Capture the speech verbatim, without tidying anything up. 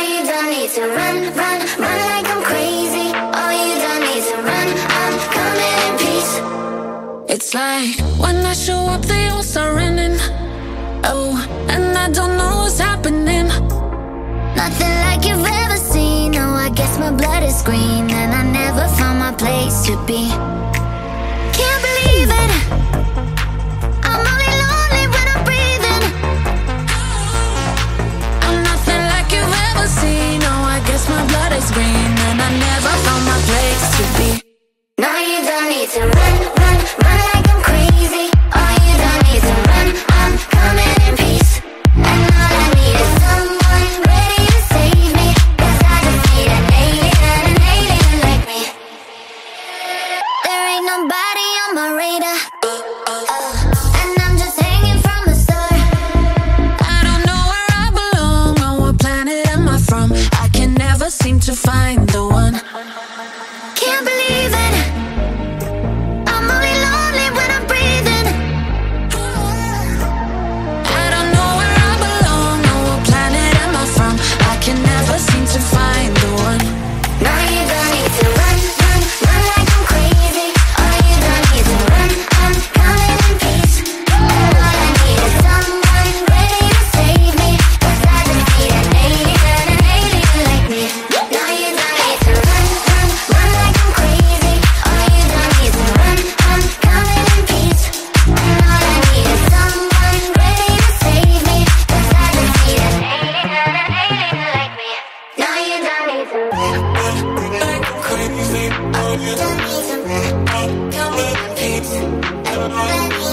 you don't need to run, run, run like I'm crazy. Oh, you don't need to run, I'm coming in peace. It's like when I show up, they all start running. Oh, and I don't know what's happening. Nothing like you've ever seen. Oh, I guess my blood is green, and I never found my place to be. Can't believe it. I'm only lonely when I'm breathing. I'm nothing like you've ever seen. Oh, I guess my blood is green, and I never found my place to be. No, you don't need to run, run, run like I'm crazy. Oh, you don't need to run, I'm coming in peace. And all I need is someone ready to save me, 'cause I just need an alien, an alien like me. There ain't nobody on my radar, uh, and I'm just hanging from a star. I don't know where I belong or what planet am I from. I can never seem to find the one. Can't believe it. I'm only lonely when I'm breathing. I don't know where I belong or what planet am I from. I can never seem to find the one. No, you don't need to run, run, run like I'm crazy. Oh, you don't need to run, I'm coming in peace. And all I need is someone ready to save me, 'cause I just need an alien, an alien like me. No, you don't need to run, run, run like I'm crazy. Oh, you don't need to run, I'm coming in peace. And all I need is someone ready to save me, 'cause I just need an alien, an alien like me. No, you don't need to run. Crazy, oh, you don't need to run. Come in peace.